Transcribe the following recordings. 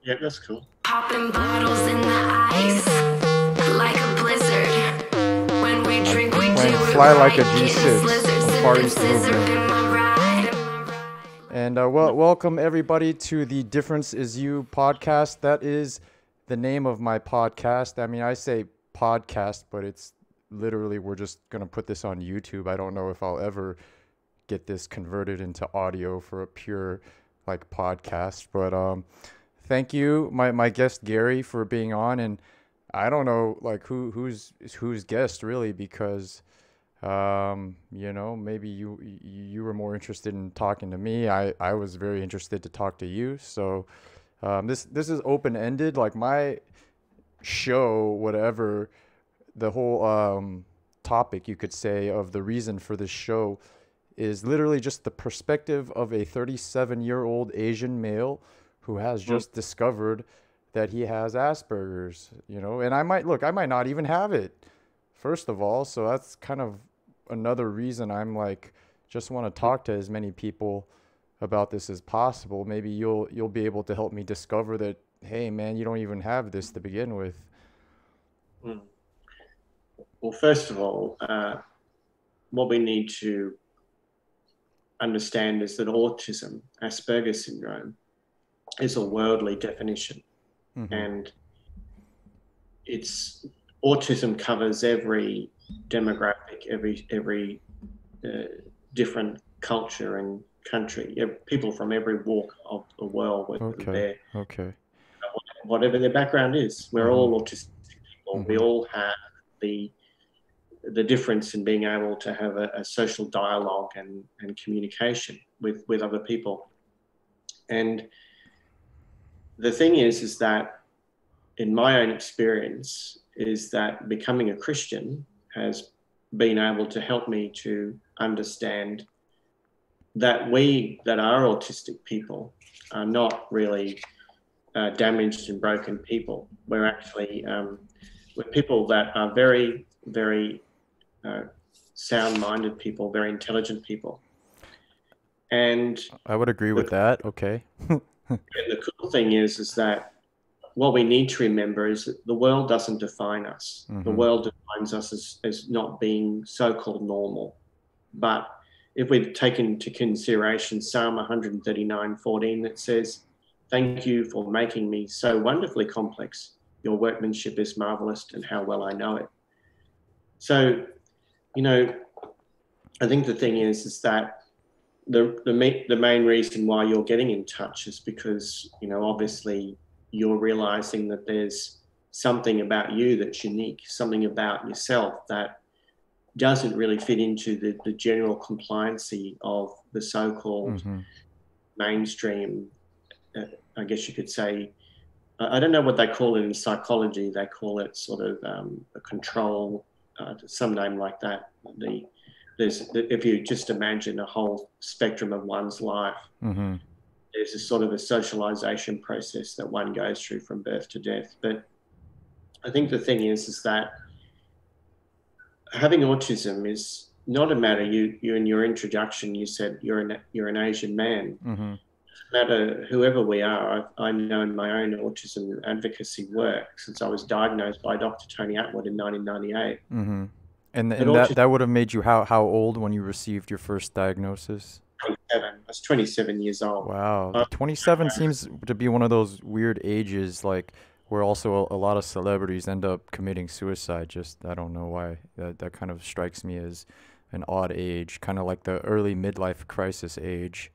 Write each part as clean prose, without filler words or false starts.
Yeah, that's cool. Popping bottles in the ice like a blizzard. When we I'm drink, we do playing it Fly Like right. a Getting G6 slizzard, from sipping Parties to scissor Movement. in my ride. And welcome everybody to the Difference Is You podcast. That is the name of my podcast. I mean, I say podcast, but it's literally, we're just going to put this on YouTube. I don't know if I'll ever get this converted into audio for a pure like podcast, but thank you, my guest Garry, for being on. And I don't know like who's guest really, because maybe you were more interested in talking to me. I was very interested to talk to you. So this is open ended, like my show, whatever the whole topic you could say of the reason for this show is literally just the perspective of a 37-year-old Asian male who has just discovered that he has Asperger's, and I might not even have it, first of all. So that's kind of another reason I'm like, just want to talk to as many people about this as possible. Maybe you'll be able to help me discover that, hey man, you don't even have this to begin with. Mm. Well, first of all, what we need to understand is that autism, Asperger syndrome, is a worldly definition. Mm-hmm. And it's autism covers every demographic, every different culture and country, people from every walk of the world, whether Okay. whatever their background is. We're all autistic people. Mm-hmm. We all have the difference in being able to have a social dialogue and communication with other people. And the thing is that in my own experience is that becoming a Christian has been able to help me to understand that we that are autistic people are not really damaged and broken people. We're actually we're people that are very, very sound-minded people, very intelligent people. And I would agree with that. Okay. and the cool thing is that what we need to remember is that the world doesn't define us. Mm-hmm. The world defines us as not being so-called normal. But if we take into consideration Psalm 139:14, that says, "Thank you for making me so wonderfully complex. Your workmanship is marvelous, and how well I know it." So, I think the thing is that the main reason why you're getting in touch is because, obviously you're realizing that there's something about you that's unique, something about yourself that doesn't really fit into the general compliancy of the so-called mainstream, I guess you could say. I don't know what they call it in psychology. They call it sort of a control, some name like that. If you just imagine a whole spectrum of one's life, there's a sort of a socialization process that one goes through from birth to death. But I think the thing is that having autism is not a matter. You in your introduction, you said you're an Asian man. Mm-hmm. No matter whoever we are, I know in my own autism advocacy work since I was diagnosed by Dr. Tony Atwood in 1998. Mm-hmm. And autism, that would have made you how old when you received your first diagnosis? 27. I was 27 years old. Wow. 27 seems to be one of those weird ages, like where also a lot of celebrities end up committing suicide. Just, I don't know why. That kind of strikes me as an odd age, kind of like the early midlife crisis age.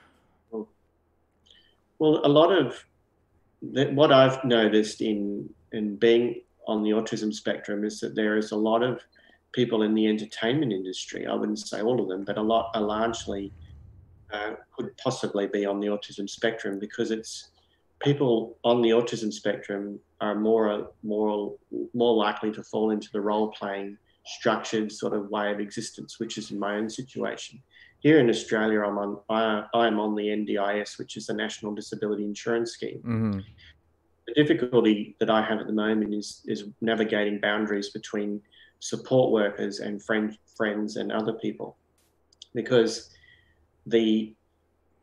Well, a lot of what I've noticed in being on the autism spectrum is that there is a lot of people in the entertainment industry. I wouldn't say all of them, but a lot are largely could possibly be on the autism spectrum, because it's people on the autism spectrum are more likely to fall into the role-playing, structured sort of way of existence, which is in my own situation. Here in Australia, I'm on the NDIS, which is the National Disability Insurance Scheme. Mm-hmm. The difficulty that I have at the moment is navigating boundaries between support workers and friends and other people, because the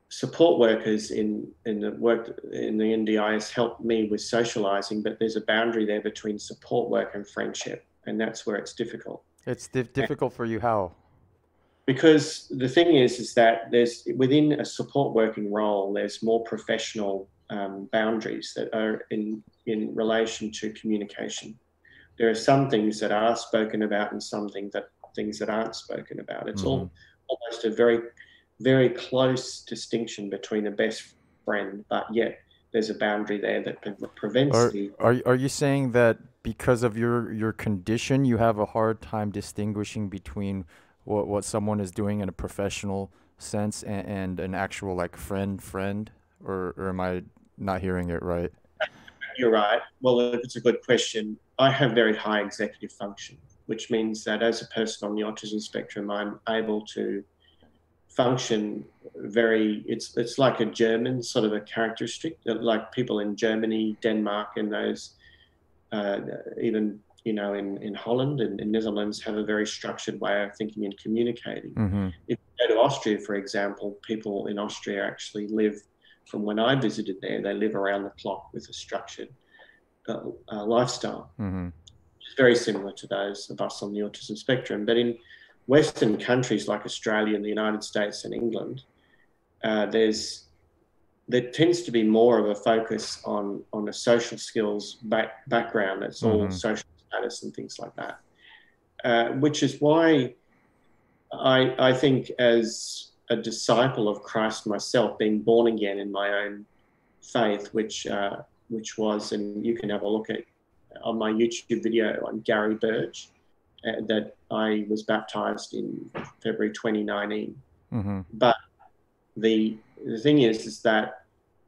support workers in the work in the NDIS help me with socializing, but there's a boundary there between support work and friendship, and that's where it's difficult. It's difficult for you, how? Because the thing is that there's within a support working role, there's more professional boundaries that are in relation to communication. There are some things that are spoken about and some things that aren't spoken about. It's all almost a very, very close distinction between a best friend, but yet there's a boundary there that prevents Are you saying that because of your condition, you have a hard time distinguishing between what someone is doing in a professional sense and an actual like friend, or am I not hearing it right? You're right. Well, it's a good question. I have very high executive function, which means that as a person on the autism spectrum, I'm able to function it's like a German sort of a characteristic, like people in Germany, Denmark, and those even in Holland and in Netherlands have a very structured way of thinking and communicating. If you go to Austria, for example, people in Austria actually live, from when I visited there, they live around the clock with a structured lifestyle. It's very similar to those of us on the autism spectrum. But in Western countries like Australia and the United States and England, there tends to be more of a focus on a social skills background. That's all social status and things like that, which is why I think, as a disciple of Christ myself, being born again in my own faith, which was, and you can have a look at on my YouTube video on Garry Burge, that I was baptized in February 2019. But the thing is that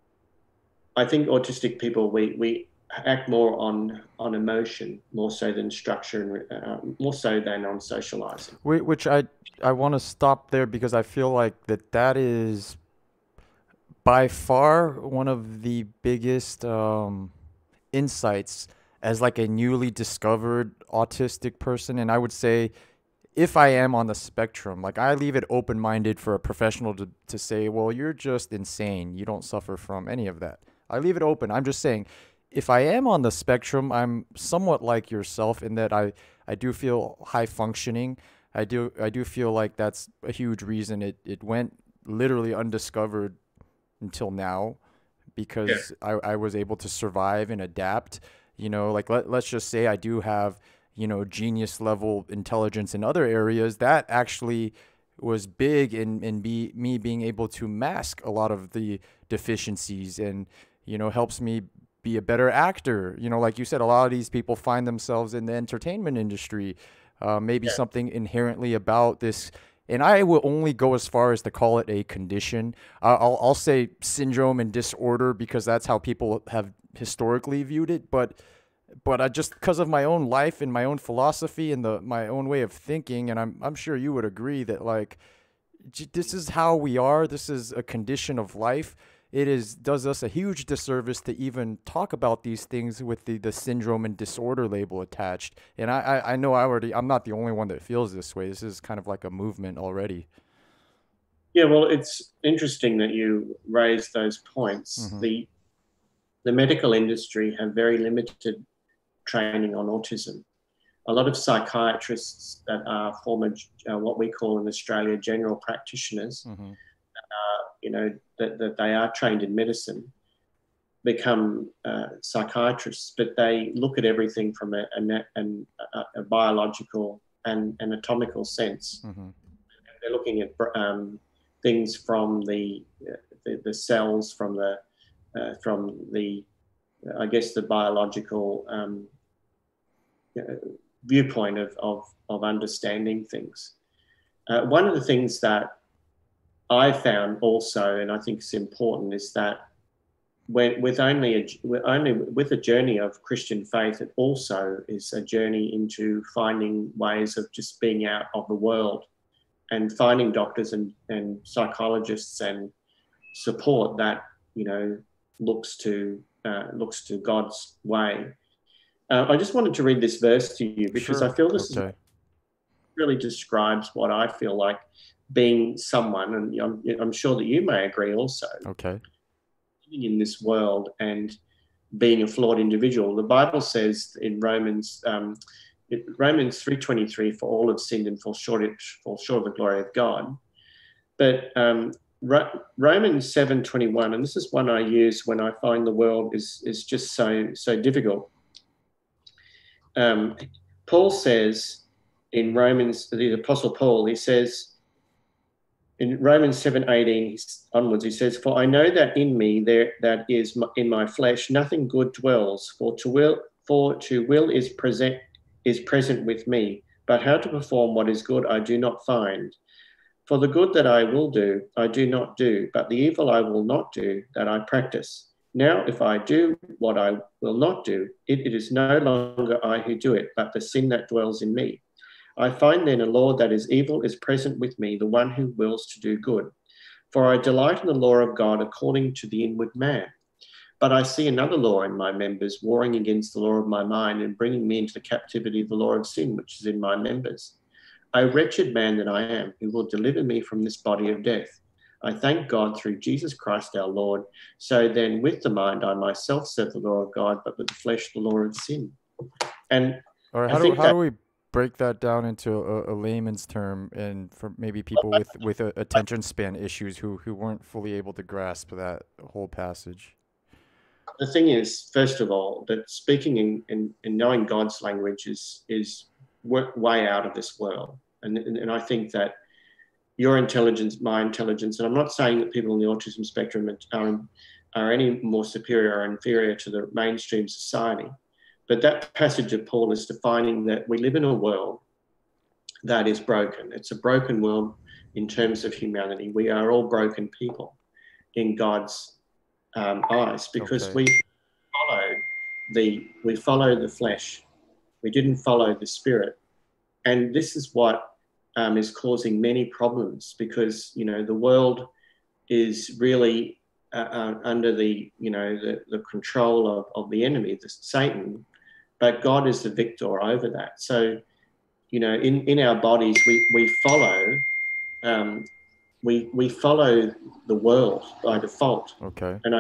I think autistic people, we act more on emotion, more so than structure, and more so than on socializing. Which I want to stop there, because I feel like that is by far one of the biggest insights as like a newly discovered autistic person. And I would say, if I am on the spectrum, like I leave it open-minded for a professional to say, well, you're just insane, you don't suffer from any of that. I leave it open. I'm just saying, if I am on the spectrum, I'm somewhat like yourself in that I do feel high functioning. I do feel like that's a huge reason it went literally undiscovered until now, because I was able to survive and adapt. Like let's just say I do have, genius level intelligence in other areas. That actually was big in me being able to mask a lot of the deficiencies, and, helps me be a better actor. Like you said, a lot of these people find themselves in the entertainment industry, maybe something inherently about this. And I will only go as far as to call it a condition. I'll say syndrome and disorder, because that's how people have historically viewed it. But I just, because of my own life and my own philosophy and my own way of thinking, and I'm sure you would agree that like this is how we are. This is a condition of life. It does us a huge disservice to even talk about these things with the syndrome and disorder label attached. And I know I'm not the only one that feels this way. This is kind of like a movement already. Yeah, well, it's interesting that you raised those points. The medical industry have very limited training on autism. A lot of psychiatrists that are former, what we call in Australia, general practitioners, that they are trained in medicine, become psychiatrists, but they look at everything from a biological and anatomical sense. They're looking at things from the cells, from the I guess the biological viewpoint of understanding things. One of the things that I found also, and I think it's important, is that with a journey of Christian faith, it also is a journey into finding ways of just being out of the world and finding doctors and psychologists and support that looks to God's way. I just wanted to read this verse to you because I feel this really describes what I feel like being someone, and I'm sure that you may agree also, Okay. living in this world and being a flawed individual. The Bible says in Romans 3:23, for all have sinned and fall short of the glory of God. But Romans 7:21, and this is one I use when I find the world is just so difficult. Paul says in Romans, the Apostle Paul, he says in Romans 7:18 onwards, he says, "For I know that in me, that is in my flesh, nothing good dwells. For to will is present with me, but how to perform what is good I do not find. For the good that I will do, I do not do, but the evil I will not do, that I practice. Now, if I do what I will not do, it is no longer I who do it, but the sin that dwells in me. I find then a law that is evil is present with me, the one who wills to do good. For I delight in the law of God according to the inward man. But I see another law in my members, warring against the law of my mind and bringing me into the captivity of the law of sin, which is in my members. O wretched man that I am, who will deliver me from this body of death? I thank God through Jesus Christ our Lord. So then with the mind I myself serve the law of God, but with the flesh the law of sin." And All right, how do we break that down into a layman's term, and for maybe people with attention span issues who weren't fully able to grasp that whole passage? The thing is, first of all, that speaking and knowing God's language is way out of this world. And I think that your intelligence, my intelligence, and I'm not saying that people on the autism spectrum are any more superior or inferior to the mainstream society. But that passage of Paul is defining that we live in a world that is broken. It's a broken world in terms of humanity. We are all broken people in God's eyes, because we followed the flesh. We didn't follow the spirit. And this is what is causing many problems, because, the world is really under the control of the enemy, Satan, but God is the victor over that. So, in our bodies, we follow we follow the world by default. Okay. And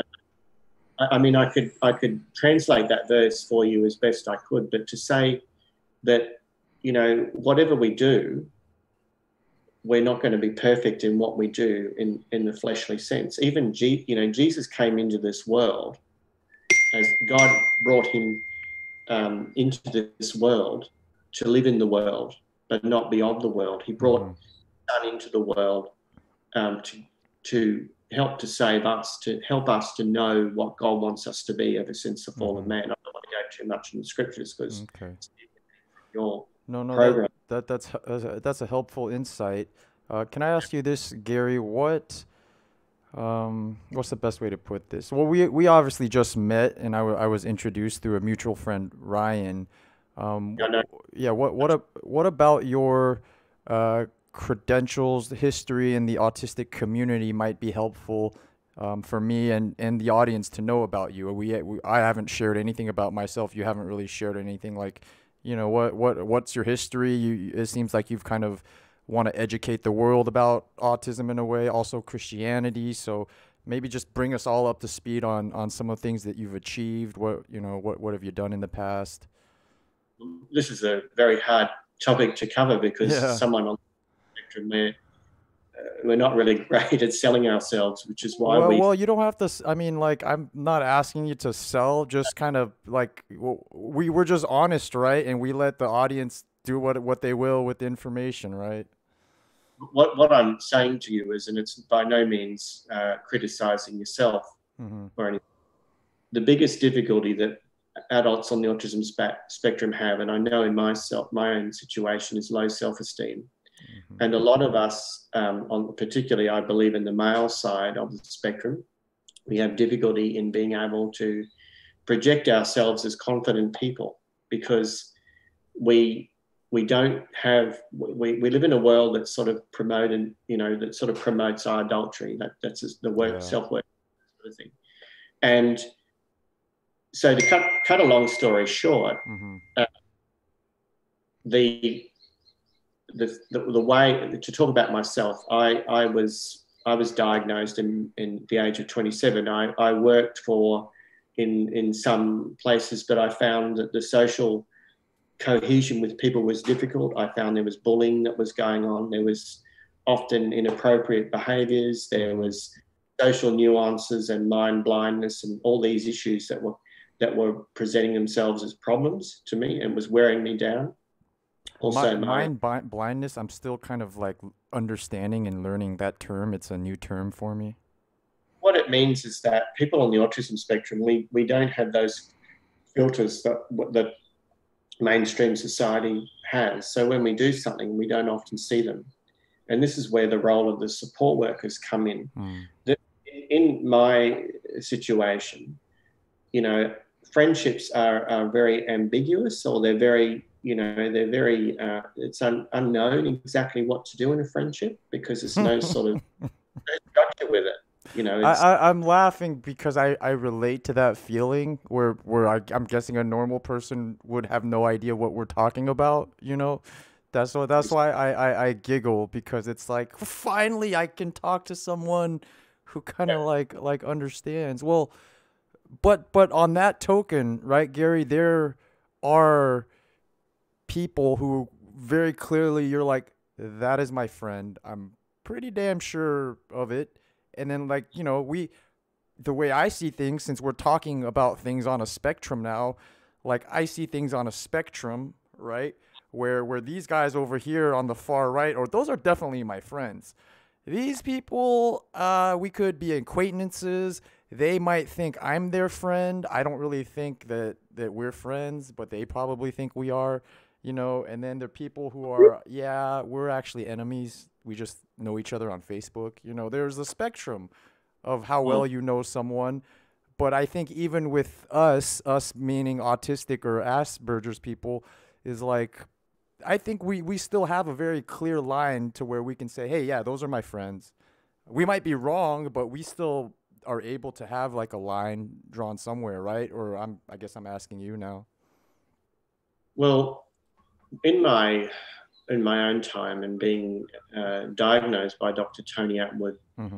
I could translate that verse for you as best I could, but to say that, whatever we do, we're not going to be perfect in what we do in the fleshly sense. Even Jesus came into this world as God brought him into this world to live in the world, but not be of the world. He brought Son into the world to help to save us, to help us to know what God wants us to be ever since the fall of man. I don't want to go too much in the scriptures because your program. That's a helpful insight. Can I ask you this, Garry? What's the best way to put this? Well, we obviously just met, and I was introduced through a mutual friend, Ryan. Yeah. What about your credentials, the history in the autistic community might be helpful for me and the audience to know about you? I haven't shared anything about myself. You haven't really shared anything. Like, what's your history? It seems like you've kind of want to educate the world about autism in a way, also Christianity. So maybe just bring us all up to speed on some of the things that you've achieved. What have you done in the past? This is a very hard topic to cover because someone on the spectrum, we're not really great at selling ourselves, which is why well, you don't have to. I mean, like, I'm not asking you to sell. Just kind of like we're just honest, right? And we let the audience do what they will with the information, right? What I'm saying to you is, and it's by no means criticizing yourself or anything. The biggest difficulty that adults on the autism spectrum have, and I know in my own situation, is low self-esteem. And a lot of us, particularly I believe in the male side of the spectrum, we have difficulty in being able to project ourselves as confident people because we live in a world that's sort of promoted, that sort of promotes idolatry. That's the word, self-worth sort of thing. And so to cut a long story short, the the way to talk about myself, I was diagnosed in the age of 27. I worked for in some places, but I found that the social cohesion with people was difficult. I found there was bullying that was going on. There was often inappropriate behaviours. There was social nuances and mind blindness and all these issues that were presenting themselves as problems to me and was wearing me down. Also, mind blindness, I'm still kind of like understanding and learning that term. It's a new term for me. What it means is that people on the autism spectrum, we don't have those filters that mainstream society has. So when we do something, we don't often see them. And this is where the role of the support workers come in. In my situation, you know, friendships are very ambiguous, or they're very, it's unknown exactly what to do in a friendship because there's no sort of structure with it. You know, I'm laughing because I relate to that feeling where I'm guessing a normal person would have no idea what we're talking about, you know. That's why I giggle, because it's like, finally I can talk to someone who kind of like understands. Well, but on that token, right, Garry, there are people who very clearly you're like, that is my friend. I'm pretty damn sure of it. And then, like, you know, the way I see things, since we're talking about things on a spectrum now, like I see things on a spectrum, right? Where these guys over here on the far right, or those are definitely my friends. These people, we could be acquaintances. They might think I'm their friend. I don't really think that we're friends, but they probably think we are, you know. And then there are people who are, yeah, we're actually enemies. We just know each other on Facebook. You know, there's a spectrum of how well you know someone. But I think even with us meaning autistic or Asperger's people, is like, I think we still have a very clear line to where we can say, hey, yeah, those are my friends. We might be wrong, but we still are able to have like a line drawn somewhere, right? Or I guess I'm asking you now. Well, in my own time and being diagnosed by Dr. Tony Atwood,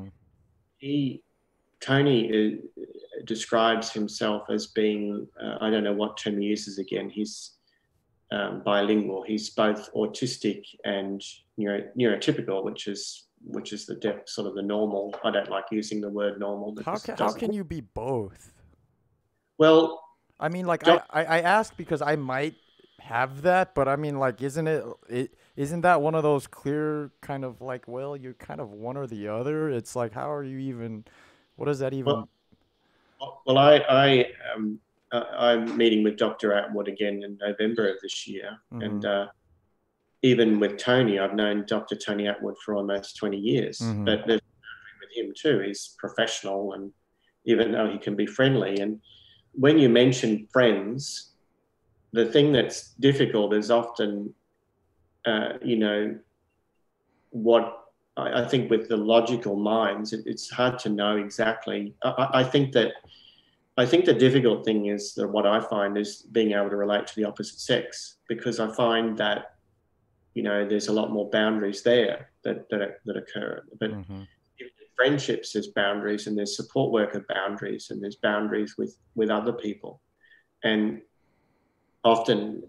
Tony describes himself as being, I don't know what term he uses again, he's bilingual. He's both autistic and neurotypical, which is the sort of the normal. I don't like using the word normal. How can you be both? Well, I mean, like, I ask because I might have that, but I mean, like, isn't that one of those clear kind of like, well, you're kind of one or the other? It's like, how are you even? What does that even? Well, I'm meeting with Dr. Atwood again in November of this year, and even with Tony, I've known Dr. Tony Atwood for almost 20 years. But there's with him too. He's professional, and even though he can be friendly, and when you mention friends, the thing that's difficult is often, what I think with the logical minds, it's hard to know exactly. I think the difficult thing is that what I find is being able to relate to the opposite sex, because I find that, you know, there's a lot more boundaries there that occur. But in friendships, there's boundaries, and there's support worker boundaries, and there's boundaries with other people. And often,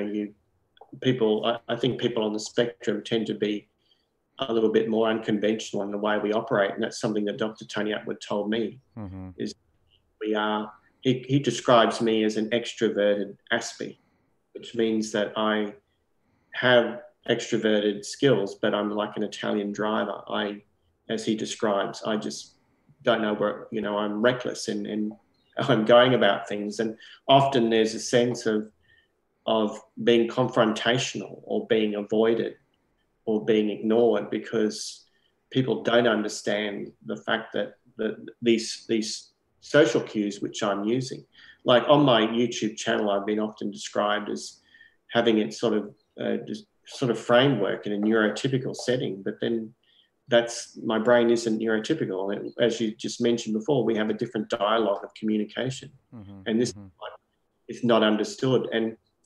I think people on the spectrum tend to be a little bit more unconventional in the way we operate. And that's something that Dr. Tony Atwood told me, is he describes me as an extroverted Aspie, which means that I have extroverted skills, but I'm like an Italian driver. As he describes, I just don't know where, I'm reckless and I'm going about things. And often there's a sense of being confrontational or being avoided or being ignored because people don't understand the fact that these social cues which I'm using. Like on my YouTube channel, I've been often described as having it sort of framework in a neurotypical setting, but then my brain isn't neurotypical. And as you just mentioned before, we have a different dialogue of communication, and this is not understood. And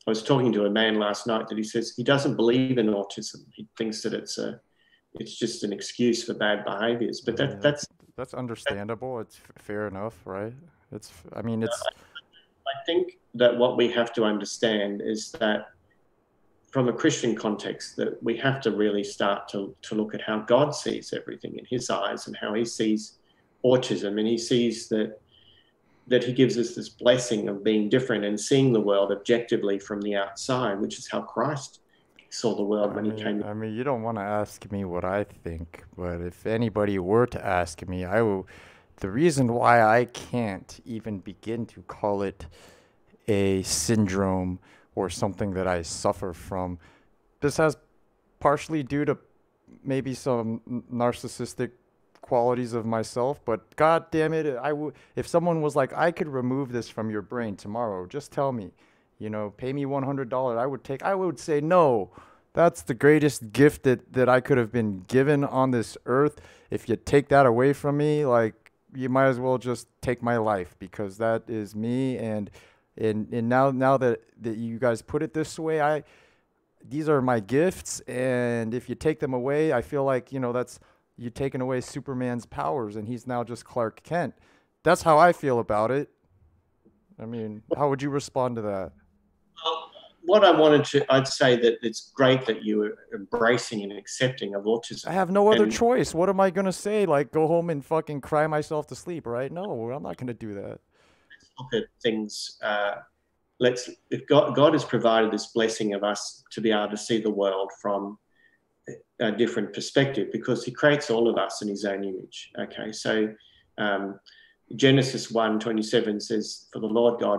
I was talking to a man last night that he says he doesn't believe in autism. He thinks that it's just an excuse for bad behaviors. But that's understandable. It's fair enough, right? I mean, it's. I think that what we have to understand is that from a Christian context, that we have to really start to look at how God sees everything in his eyes and how he sees autism. And he sees that he gives us this blessing of being different and seeing the world objectively from the outside, which is how Christ saw the world when he came. I mean, you don't want to ask me what I think, but if anybody were to ask me, I will. The reason why I can't even begin to call it a syndrome or something that I suffer from, this has partially due to maybe some narcissistic qualities of myself, but god damn it, if someone was like, I could remove this from your brain tomorrow, just tell me, pay me $100, I would say no. That's the greatest gift that I could have been given on this earth. If you take that away from me, like, you might as well just take my life, because that is me. And now that you guys put it this way, these are my gifts, and if you take them away, I feel like, that's you taking away Superman's powers, and he's now just Clark Kent. That's how I feel about it. I mean, how would you respond to that? Well, I'd say that it's great that you are embracing and accepting of autism. I have no other choice. What am I going to say? Like, go home and fucking cry myself to sleep, right? No, I'm not going to do that. Let's look at things. If God has provided this blessing of us to be able to see the world from a different perspective, because he creates all of us in his own image. Okay, so Genesis 1:27 says, "For the Lord God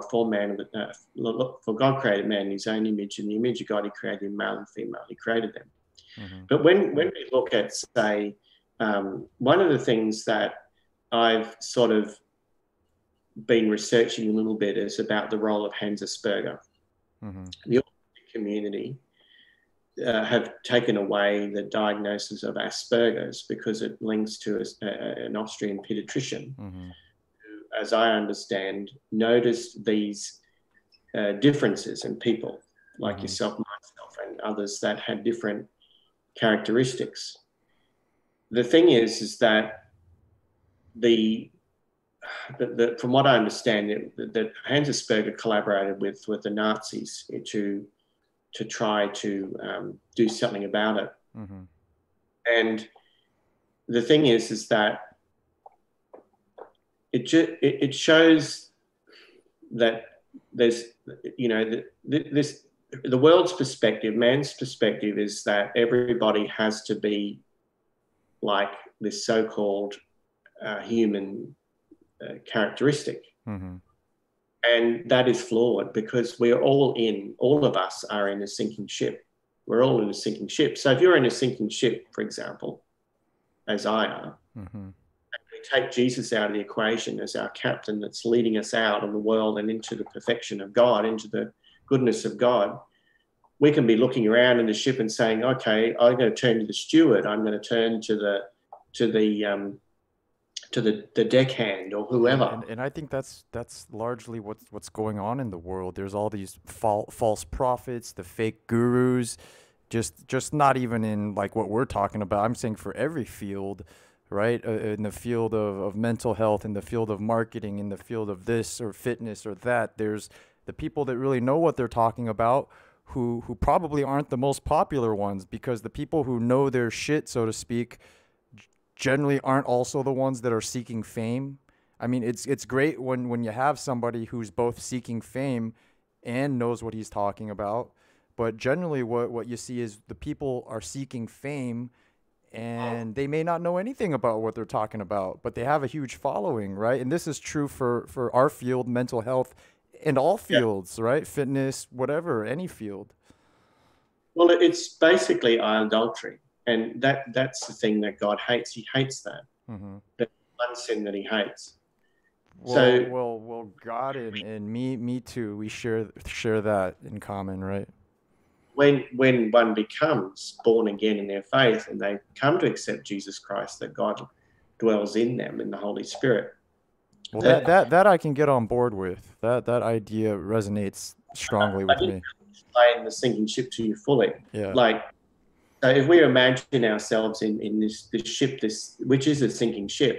for God created man in his own image, in the image of God he created him, male and female. He created them." Mm-hmm. But when we look at, say, one of the things that I've sort of been researching a little bit is about the role of Asperger. Mm-hmm. The autistic community have taken away the diagnosis of Asperger's because it links to an Austrian pediatrician. Mm-hmm. Who, as I understand, noticed these differences in people like yourself, myself, and others that had different characteristics. The thing is that from what I understand, that Asperger collaborated with the Nazis to try to do something about it. Mm-hmm. And the thing is that it shows that there's, the world's perspective, man's perspective, is that everybody has to be like this so-called human characteristic. Mm-hmm. And that is flawed, because all of us are in a sinking ship. We're all in a sinking ship. So if you're in a sinking ship, for example, as I are, mm-hmm. and we take Jesus out of the equation as our captain that's leading us out of the world and into the perfection of God, into the goodness of God, we can be looking around in the ship and saying, okay, I'm going to turn to the steward. I'm going to turn to the deckhand or whoever. And I think that's largely what's going on in the world. There's all these false prophets, the fake gurus, just not even in like what we're talking about. I'm saying for every field, right? In the field of mental health, in the field of marketing, in the field of this or fitness or that, there's the people that really know what they're talking about who probably aren't the most popular ones, because the people who know their shit, so to speak, generally aren't also the ones that are seeking fame. I mean, it's great when you have somebody who's both seeking fame and knows what he's talking about, but generally what you see is the people are seeking fame and they may not know anything about what they're talking about, but they have a huge following, right? And this is true for our field, mental health, and all fields, right? Fitness, whatever, any field. Well, it's basically idolatry. And that's the thing that God hates. He hates that. Mm-hmm. That's one sin that he hates. Well, God and me too. We share that in common, right? When one becomes born again in their faith and they come to accept Jesus Christ, that God dwells in them in the Holy Spirit. Well, that I can get on board with. That idea resonates strongly with me. explain the sinking ship to you fully. Yeah. Like, so if we imagine ourselves in this ship, which is a sinking ship,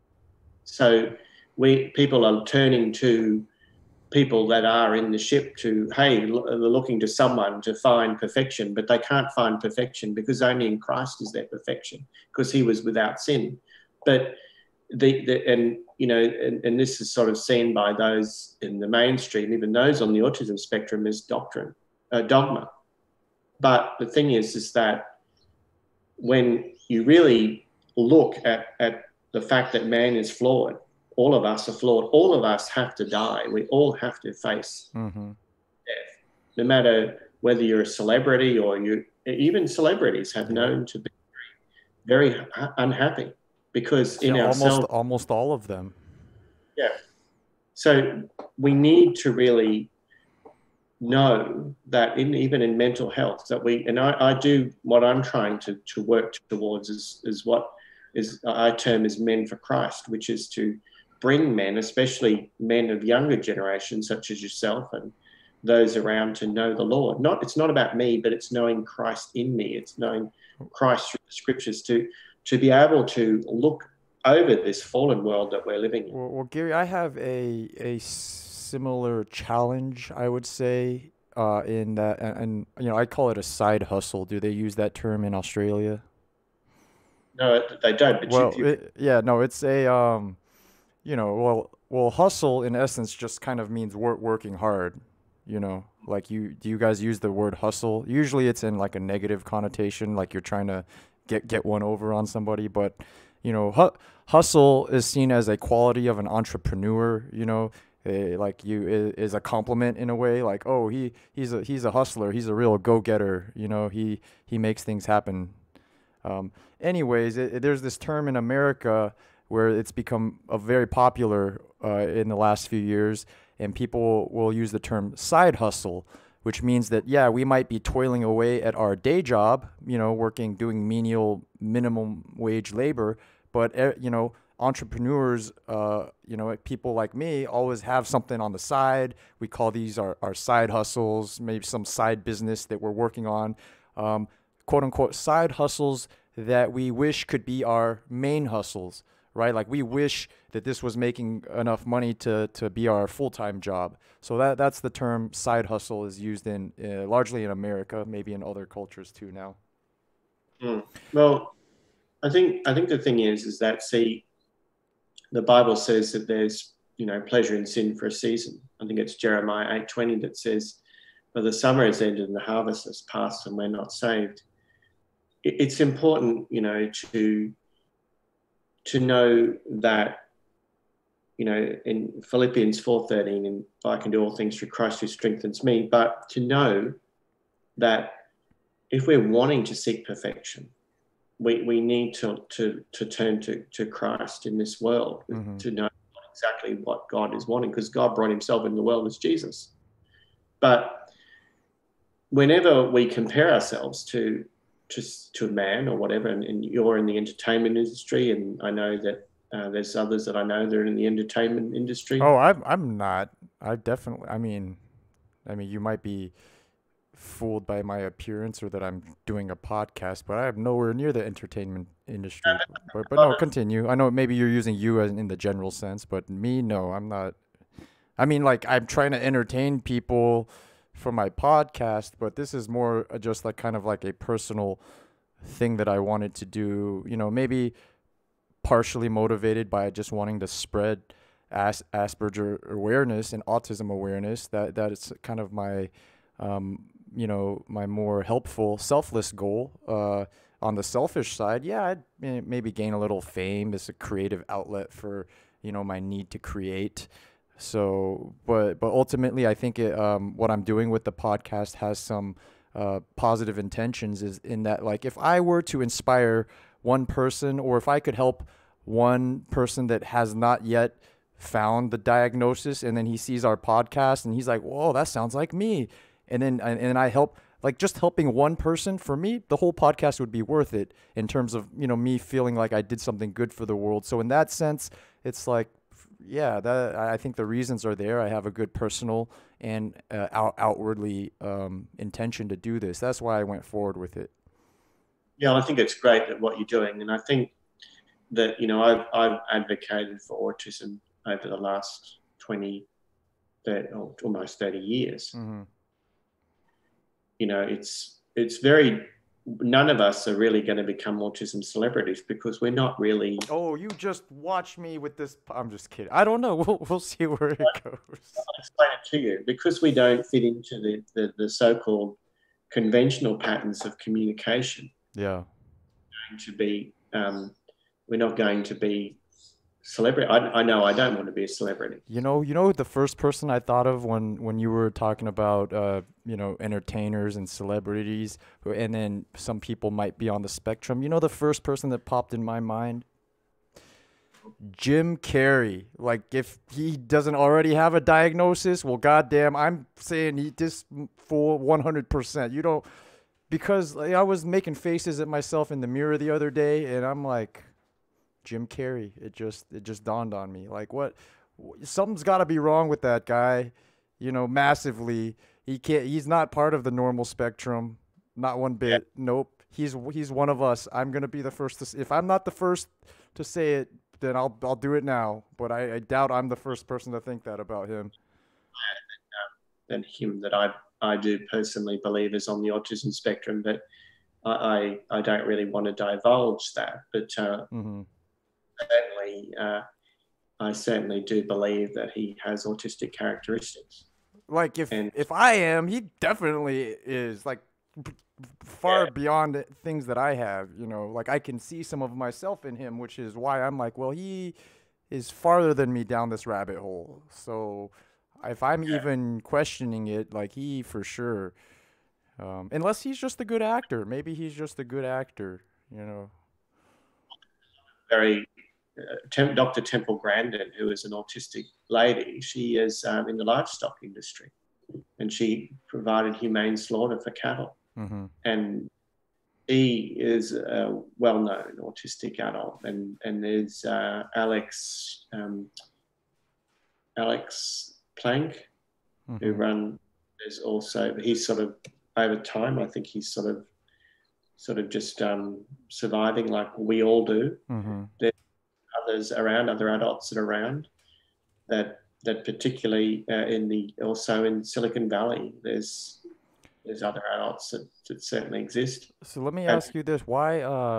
so people are turning to people that are in the ship to, hey, they're looking to someone to find perfection, but they can't find perfection because only in Christ is there perfection, because he was without sin. But and this is sort of seen by those in the mainstream, even those on the autism spectrum, as dogma. But the thing is that when you really look at the fact that man is flawed, all of us are flawed. All of us have to die. We all have to face death, no matter whether you're a celebrity or even celebrities have known to be very unhappy because in ourselves. Almost all of them. Yeah. So we need to really know that even in mental health that I do what I'm trying to work towards is what I term as men for Christ, which is to bring men, especially men of younger generations, such as yourself and those around, to know the Lord. It's not about me, but it's knowing Christ in me. It's knowing Christ through the scriptures to be able to look over this fallen world that we're living in. Well, Garry, I have a similar challenge, I would say, in that, and I call it a side hustle. Do they use that term in Australia? No, they don't. But it's a well, hustle in essence just kind of means working hard. Like do you guys use the word hustle? Usually it's in like a negative connotation, like you're trying to get one over on somebody. But hustle is seen as a quality of an entrepreneur. Is a compliment in a way. Like, oh, he's a hustler. He's a real go-getter. He makes things happen. Anyways, there's this term in America where it's become very popular in the last few years, and people will use the term side hustle, which means that, yeah, we might be toiling away at our day job, doing menial minimum wage labor, but, entrepreneurs, people like me always have something on the side. We call these our side hustles, maybe some side business that we're working on, quote unquote side hustles that we wish could be our main hustles. Right? Like we wish that this was making enough money to be our full-time job. So that's the term side hustle is used in largely in America, maybe in other cultures too now. Well, I think the thing is that, see, the Bible says that there's, pleasure in sin for a season. I think it's Jeremiah 8:20 that says, "For the summer has ended and the harvest has passed and we're not saved." It's important, to know that, in Philippians 4:13, and I can do all things through Christ who strengthens me, but to know that if we're wanting to seek perfection, we need to turn to Christ in this world, to know exactly what God is wanting, because God brought himself in the world as Jesus. But whenever we compare ourselves to a man or whatever, and you're in the entertainment industry, and I know that there's others that I know that are in the entertainment industry. Oh, I'm not. I definitely. I mean, you might be fooled by my appearance or that I'm doing a podcast, but I am nowhere near the entertainment industry. But no, continue. I know maybe you're using you as in the general sense, but me, no, I'm not. I mean, like, I'm trying to entertain people for my podcast, but this is more just like kind of like a personal thing that I wanted to do, maybe partially motivated by just wanting to spread Asperger awareness and autism awareness. That is kind of my my more helpful, selfless goal. On the selfish side, yeah, I'd maybe gain a little fame as a creative outlet for my need to create. So, but ultimately, I think what I'm doing with the podcast has some positive intentions, is in that, like, if I were to inspire one person, or if I could help one person that has not yet found the diagnosis, and then he sees our podcast and he's like, whoa, that sounds like me. And then I help, like, just helping one person, for me, the whole podcast would be worth it in terms of, me feeling like I did something good for the world. So in that sense, it's like, yeah, that I think the reasons are there. I have a good personal and outwardly intention to do this. That's why I went forward with it. Yeah, I think it's great that what you're doing, and I think that I've advocated for autism over the last 20, 30, almost 30 years. Mm-hmm. It's very, none of us are really going to become autism celebrities because we're not really. Oh, you just watch me with this. I'm just kidding. I don't know. We'll see where it goes. I'll explain it to you. Because we don't fit into the so-called conventional patterns of communication. Yeah. We're not going to be celebrity. I know I don't want to be a celebrity. You know the first person I thought of when you were talking about entertainers and celebrities, and then some people might be on the spectrum. You know the first person that popped in my mind? Jim Carrey. Like, if he doesn't already have a diagnosis, well, goddamn, I'm saying he just full 100%. You don't, because I was making faces at myself in the mirror the other day, and I'm like, Jim Carrey. It just dawned on me. Like, what? Something's got to be wrong with that guy. Massively. He's not part of the normal spectrum. Not one bit. Yeah. Nope. He's one of us. I'm gonna be the first to. If I'm not the first to say it, then I'll do it now. But I doubt I'm the first person to think that about him. And him that I do personally believe is on the autism spectrum, but I don't really want to divulge that. But I certainly do believe that he has autistic characteristics. Like, if I am, he definitely is, like, far beyond things that I have. Like, I can see some of myself in him, which is why I'm like, well, he is farther than me down this rabbit hole. So if I'm even questioning it, like, he for sure, unless he's just a good actor. Maybe he's just a good actor. Very Dr. Temple Grandin, who is an autistic lady, she is in the livestock industry, and she provided humane slaughter for cattle. Mm-hmm. And he is a well-known autistic adult. And there's Alex Plank, who is also, he's sort of, over time, I think he's sort of just surviving like we all do. Mm-hmm. There's others around, other adults that are around, that particularly also in Silicon Valley, there's other adults that certainly exist. So let me ask you this: why?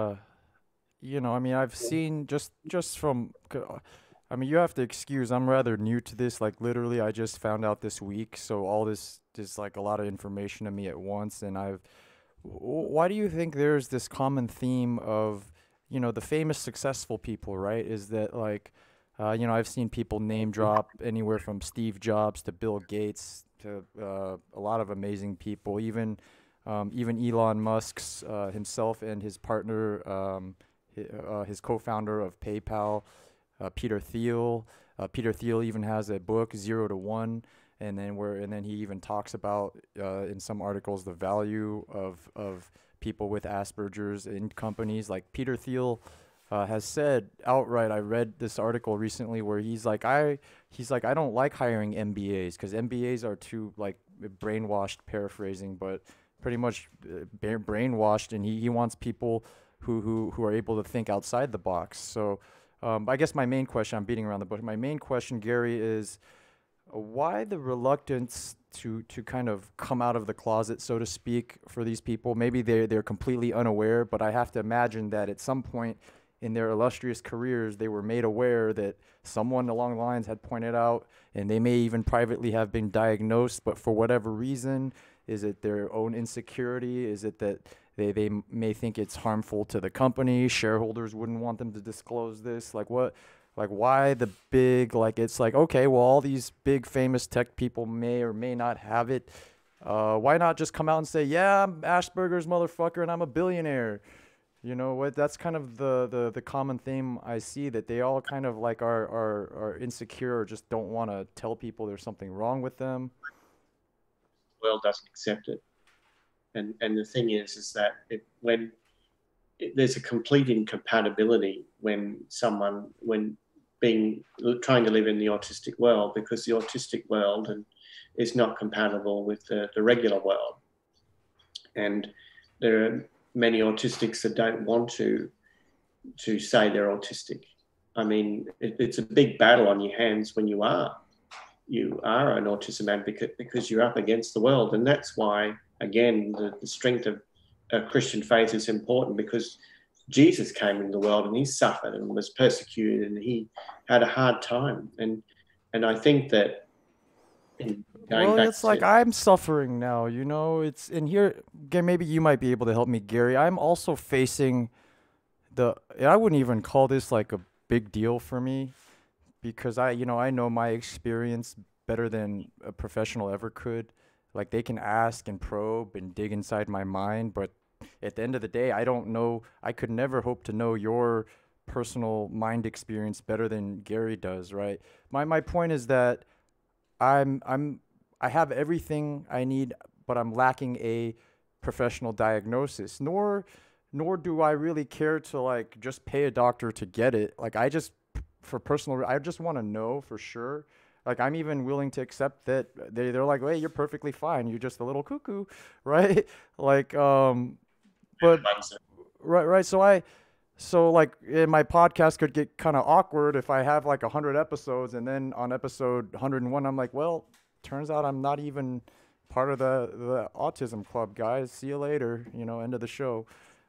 I've seen just from. You have to excuse. I'm rather new to this. Like, literally, I just found out this week. So all this is like a lot of information to me at once. And why do you think there's this common theme of, the famous successful people, right? Is that like, I've seen people name drop anywhere from Steve Jobs to Bill Gates to a lot of amazing people, even Elon Musk's himself and his partner, his co-founder of PayPal, Peter Thiel. Peter Thiel even has a book, 0 to 1, and then he even talks about in some articles the value of people with Asperger's in companies. Like, Peter Thiel has said outright, I read this article recently where he's like, I don't like hiring MBAs because MBAs are too, like, brainwashed, paraphrasing, but pretty much brainwashed, and he wants people who are able to think outside the box. So I guess my main question, I'm beating around the bush, my main question, Garry, is why the reluctance to kind of come out of the closet, so to speak, for these people? Maybe they're completely unaware, but I have to imagine that at some point in their illustrious careers, they were made aware that someone along the lines had pointed out, and they may even privately have been diagnosed, but for whatever reason, is it their own insecurity? Is it that they may think it's harmful to the company? Shareholders wouldn't want them to disclose this. Like, what? Like, why the big, like, it's like, okay, well, all these big famous tech people may or may not have it. Why not just come out and say, yeah, I'm Asperger's motherfucker and I'm a billionaire? You know what? That's kind of the common theme I see, that they all kind of like are insecure or just don't want to tell people there's something wrong with them. The world doesn't accept it, and the thing is that there's a complete incompatibility when trying to live in the autistic world, because the autistic world is not compatible with the regular world. And there are many autistics that don't want to say they're autistic. I mean, it's a big battle on your hands when you are an autism advocate, because you're up against the world. And that's why, again, the strength of a Christian faith is important, because Jesus came into the world and he suffered and was persecuted and he had a hard time. And I think that it's like I'm suffering now, you know. It's in here. Maybe you might be able to help me, Gary. I'm also facing I wouldn't even call this like a big deal for me, because I know my experience better than a professional ever could. Like, they can ask and probe and dig inside my mind, but at the end of the day, I don't know. I could never hope to know your personal mind experience better than Gary does, right? My point is that I have everything I need, but I'm lacking a professional diagnosis. Nor do I really care to like just pay a doctor to get it. Like, I just want to know for sure. Like, I'm even willing to accept that they're like, hey, you're perfectly fine. You're just a little cuckoo, right? Like, but right. So like, my podcast could get kind of awkward if I have like 100 episodes, and then on episode 101, I'm like, well, turns out I'm not even part of the autism club, guys. See you later. End of the show.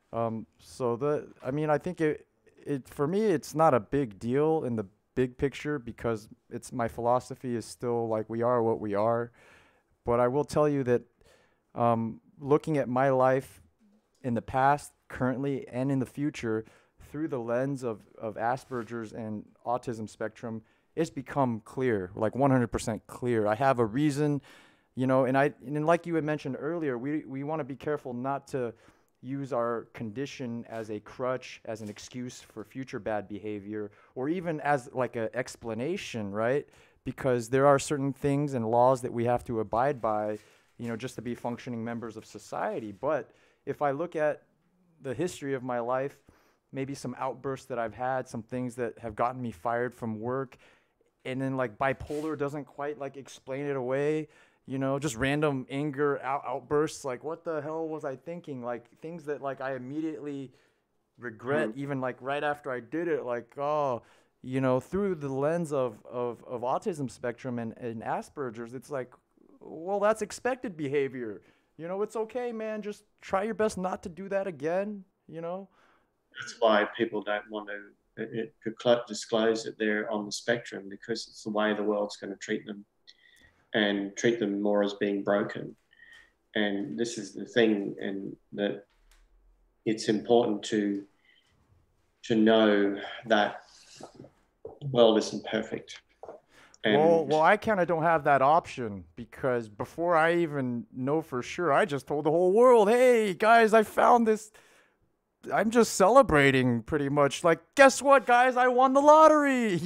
I think it for me, it's not a big deal in the big picture, because my philosophy is still like, we are what we are. But I will tell you that looking at my life in the past, currently, and in the future through the lens of Asperger's and autism spectrum, it's become clear, like 100% clear. I have a reason, and like you had mentioned earlier, we want to be careful not to use our condition as a crutch, as an excuse for future bad behavior, or even as like an explanation, right? Because there are certain things and laws that we have to abide by, just to be functioning members of society. But if I look at the history of my life, maybe some outbursts that I've had, some things that have gotten me fired from work, and then like bipolar doesn't quite like explain it away, just random anger outbursts. Like, what the hell was I thinking? Like, things that like I immediately regret, even like right after I did it, like, oh, through the lens of autism spectrum and Asperger's, it's like, well, that's expected behavior. It's okay, man. Just try your best not to do that again, That's why people don't want to disclose that they're on the spectrum, because it's the way the world's going to treat them, and treat them more as being broken. And this is the thing, and that it's important to know that the world isn't perfect. And well, I kind of don't have that option, because before I even know for sure, I just told the whole world, hey, guys, I found this. I'm just celebrating pretty much. Like, guess what, guys? I won the lottery,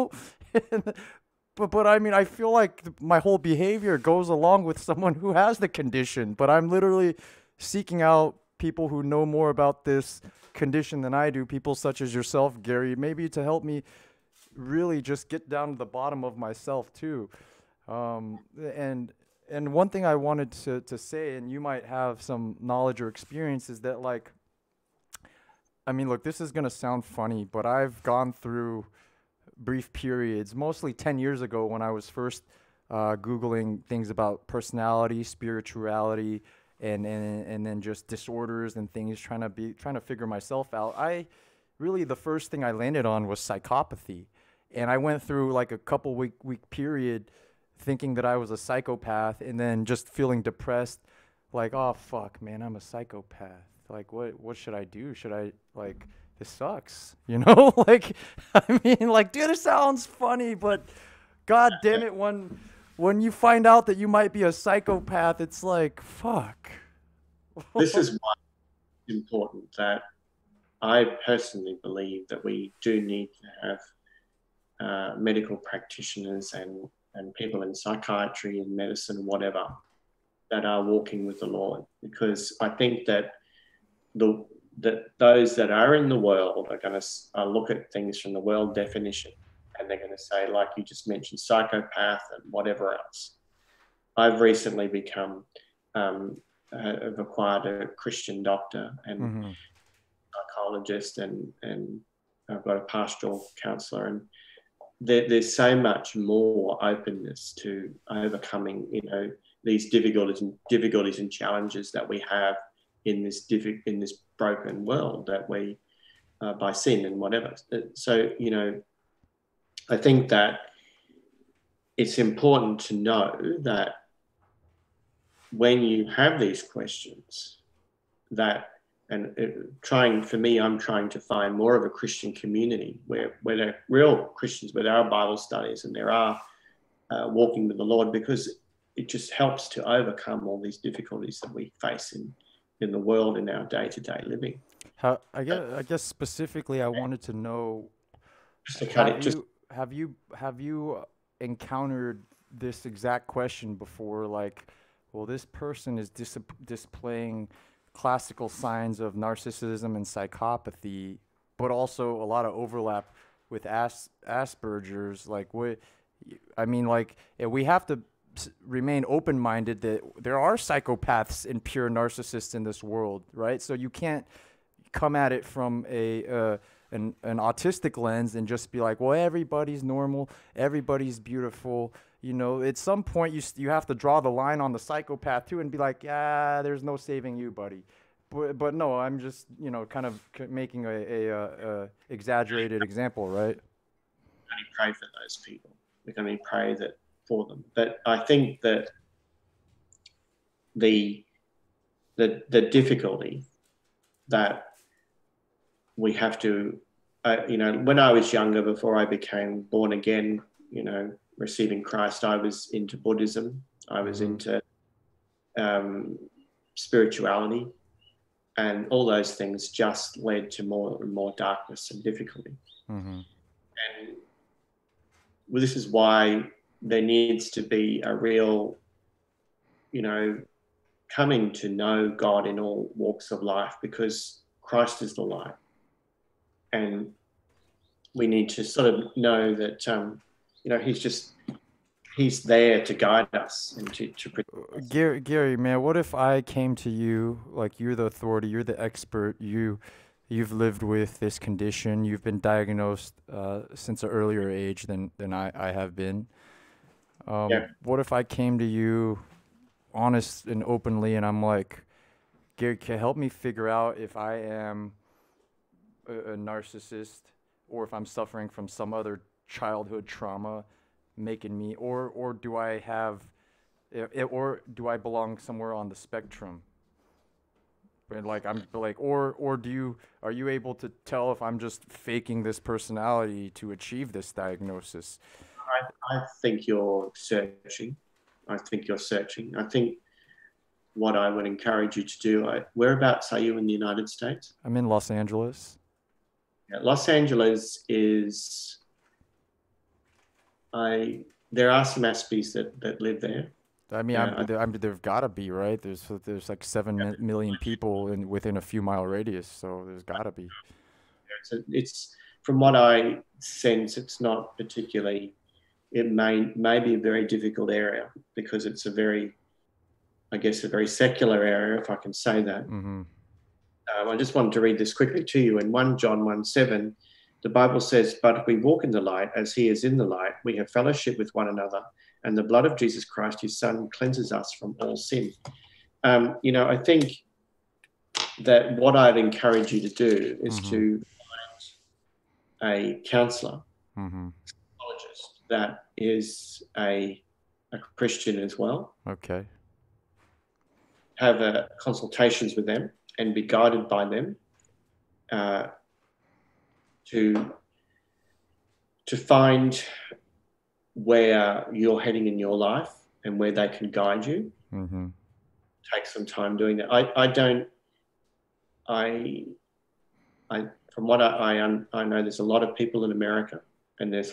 But I mean, I feel like my whole behavior goes along with someone who has the condition, but I'm literally seeking out people who know more about this condition than I do, people such as yourself, Gary, maybe to help me really just get down to the bottom of myself too. And one thing I wanted to say, and you might have some knowledge or experience, is that like, I mean, look, this is going to sound funny, but I've gone through brief periods, mostly 10 years ago when I was first Googling things about personality, spirituality, and then just disorders and things, trying to figure myself out. The first thing I landed on was psychopathy. And I went through like a couple week period thinking that I was a psychopath, and then just feeling depressed, like, oh fuck, man, I'm a psychopath. Like, what should I do? Should I, like, this sucks, like, I mean, like, dude, it sounds funny, but god damn it, when you find out that you might be a psychopath, it's like, fuck. This is why it's important that I personally believe that we do need to have medical practitioners and people in psychiatry and medicine, whatever, that are walking with the Lord, because I think that those that are in the world are going to look at things from the world definition, and they're going to say, like you just mentioned, psychopath and whatever else. I've recently become, I've acquired a Christian doctor and psychologist, and I've got a pastoral counsellor, and there's so much more openness to overcoming, these difficulties and challenges that we have in this broken world that we by sin and whatever. So I think that it's important to know that when you have these questions, that I'm trying to find more of a Christian community where they're real Christians, where there are Bible studies and there are walking with the Lord, because it just helps to overcome all these difficulties that we face in the world in our day-to-day living. I guess specifically, I wanted to know, have you encountered this exact question before? Like, well, this person is displaying classical signs of narcissism and psychopathy, but also a lot of overlap with Asperger's. Like, we have to remain open-minded that there are psychopaths and pure narcissists in this world, right? So you can't come at it from an autistic lens and just be like, well, everybody's normal, everybody's beautiful. At some point you have to draw the line on the psychopath too and be like, yeah, there's no saving you, buddy. But no, I'm just kind of making a exaggerated example, right? We can only pray for those people. We can only pray that for them. But I think that the difficulty that we have to, when I was younger, before I became born again, receiving Christ, I was into Buddhism. I was into spirituality, and all those things just led to more and more darkness and difficulty. And this is why there needs to be a real, coming to know God in all walks of life, because Christ is the light. And we need to sort of know that, he's there to guide us and to protect us. Garry, man, what if I came to you, like, you're the authority, you're the expert, you've lived with this condition, you've been diagnosed since an earlier age than I have been. What if I came to you honest and openly, and I'm like, Garry, can you help me figure out if I am a narcissist, or if I'm suffering from some other childhood trauma making me, or do I have, or do I belong somewhere on the spectrum? And are you able to tell if I'm just faking this personality to achieve this diagnosis? I think you're searching. I think what I would encourage you to do, whereabouts are you in the United States? I'm in Los Angeles. Yeah, Los Angeles is, there are some Aspies that live there. I mean, there've got to be, right? There's like 7 million people within a few mile radius, so there's got to be. It's from what I sense, it's not particularly. It may be a very difficult area, because it's a very secular area, if I can say that. I just wanted to read this quickly to you. In 1 John 1:7, the Bible says, "But if we walk in the light as he is in the light, we have fellowship with one another, and the blood of Jesus Christ, his son, cleanses us from all sin." I think that what I'd encourage you to do is to find a counsellor, psychologist that is a Christian as well. Okay. Have consultations with them and be guided by them to find where you're heading in your life and where they can guide you. Take some time doing that. From what I know, there's a lot of people in America, and the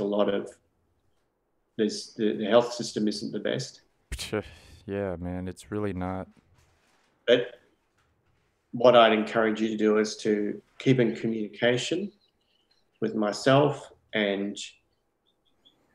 health system isn't the best. Yeah, man, it's really not. But what I'd encourage you to do is to keep in communication with myself and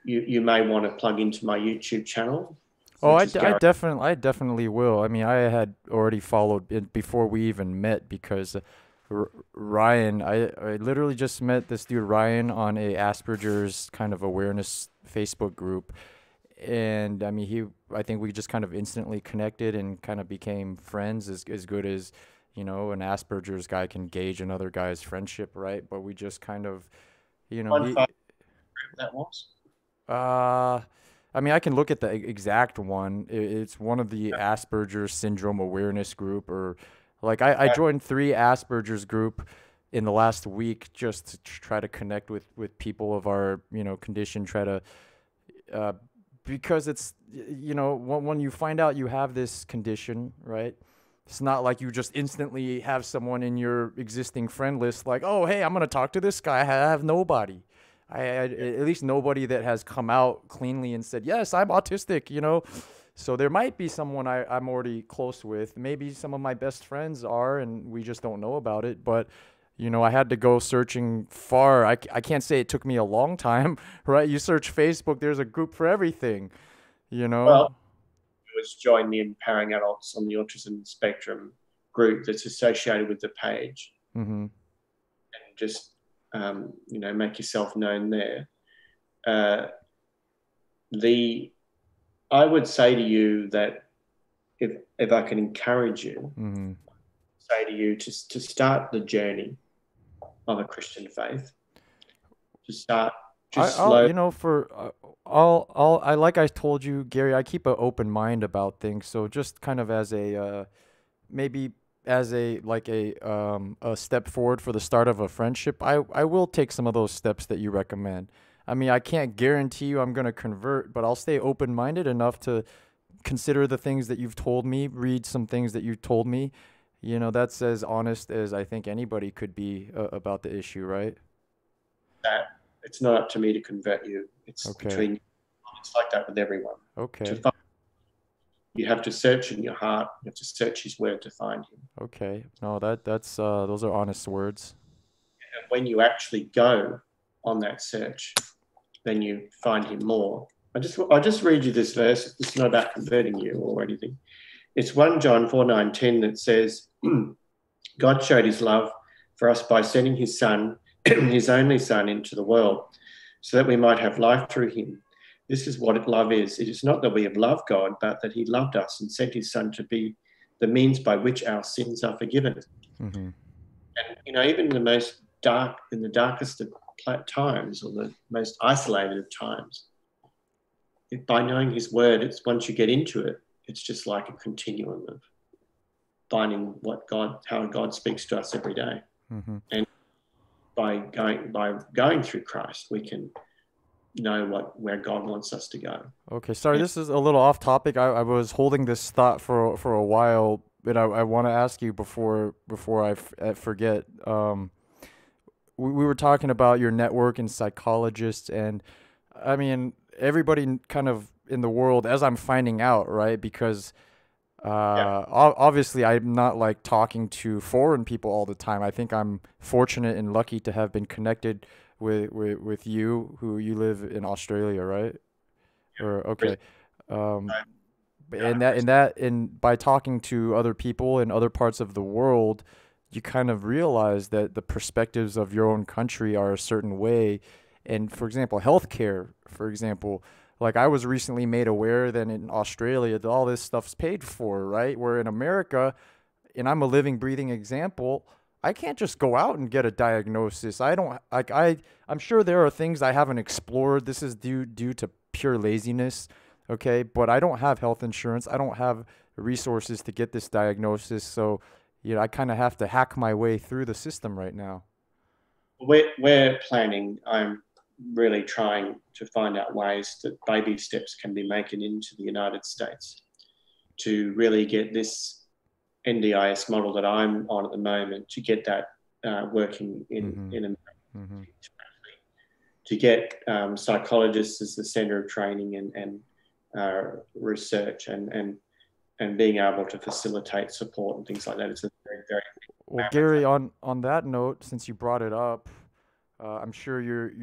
you may want to plug into my YouTube channel, Oh, which is Garry. I definitely will. I mean, I had already followed it before we even met because Ryan, I literally just met this dude Ryan on a Asperger's kind of awareness Facebook group, and I mean, I think we just kind of instantly connected and kind of became friends as good as, an Asperger's guy can gauge another guy's friendship, right? But we just kind of, One five that was. uh, I mean, I can look at the exact one. It's one of the Asperger's syndrome awareness group, or like I joined 3 Asperger's group in the last week just to try to connect with people of our, condition, try to, because it's, when you find out you have this condition, right? It's not like you just instantly have someone in your existing friend list like, oh, hey, I'm going to talk to this guy. I have nobody. At least nobody that has come out cleanly and said, yes, I'm autistic, So there might be someone I'm already close with. Maybe some of my best friends are, and we just don't know about it. But, I had to go searching far. I can't say it took me a long time, right? You search Facebook, there's a group for everything, Well, it was join the Empowering Adults on the Autism Spectrum group that's associated with the page, Mm-hmm. and just make yourself known there. I would say to you that if I can encourage you, Mm-hmm. say to you to start the journey of a Christian faith, to start just slow. Like I told you, Gary, I keep an open mind about things. So just kind of as a, maybe as a step forward for the start of a friendship, I will take some of those steps that you recommend. I mean, I can't guarantee you I'm going to convert, but I'll stay open-minded enough to consider the things that you've told me, read some things that you told me. That's as honest as I think anybody could be about the issue, right? That it's not up to me to convert you. It's Okay. between you. It's like that with everyone. Okay. You have to search in your heart. You have to search His Word to find Him. Okay. No, that's those are honest words. And when you actually go on that search, then you find Him more. I'll just read you this verse. It's not about converting you or anything. It's 1 John 4:9-10 that says, God showed His love for us by sending His Son, His only Son, into the world so that we might have life through Him. This is what love is. It is not that we have loved God, but that He loved us and sent His Son to be the means by which our sins are forgiven. Mm-hmm. And, even in the darkest of times, or the most isolated of times, by knowing His Word, it's once you get into it, it's just like a continuum of finding how God speaks to us every day. Mm-hmm. And by going through Christ, we can know where God wants us to go. Okay, sorry, this is a little off topic. I was holding this thought for a while, but I want to ask you before I forget. We were talking about your network and psychologists, and I mean everybody kind of in the world, as I'm finding out, right? Because obviously I'm not like talking to foreign people all the time. I think I'm fortunate and lucky to have been connected with you, who you live in Australia, right? Or okay. And by talking to other people in other parts of the world, you kind of realize that the perspectives of your own country are a certain way. And for example, healthcare, for example, like I was recently made aware that in Australia, all this stuff's paid for, right? Where in America, and I'm a living, breathing example, I can't just go out and get a diagnosis. I'm sure there are things I haven't explored. This is due to pure laziness, okay? But I don't have health insurance. I don't have resources to get this diagnosis. So, I kind of have to hack my way through the system right now. We're planning. I'm really trying to find out ways that baby steps can be made into the United States to really get this NDIS model that I'm on at the moment, to get that working in America. Mm-hmm. To get psychologists as the center of training and research and being able to facilitate support and things like that. It's a very, very well, Gary, on that note, since you brought it up, I'm sure you're